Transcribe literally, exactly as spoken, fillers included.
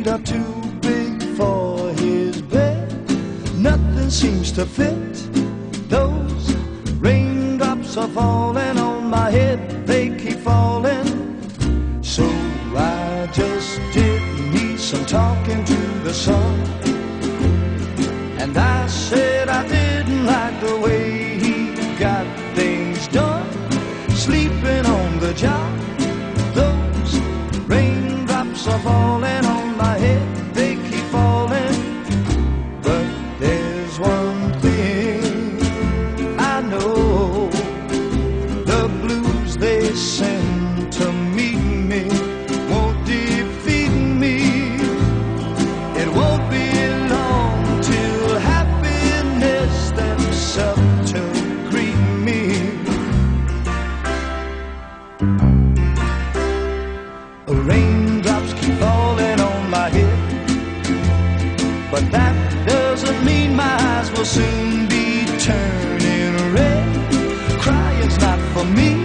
feet are too big for his bed. Nothing seems to fit. Those raindrops are falling on my head, they keep falling. So I just did need some talking to the sun. And I said I didn't like the way he got things done, sleeping on the job. Those raindrops are falling on my head, they keep falling. But there's one thing I know, the blues they send to meet me won't defeat me. It won't be long till happiness steps up to greet me. Raindrops keep falling on my head, but that doesn't mean my eyes will soon be turning red. Crying's not for me.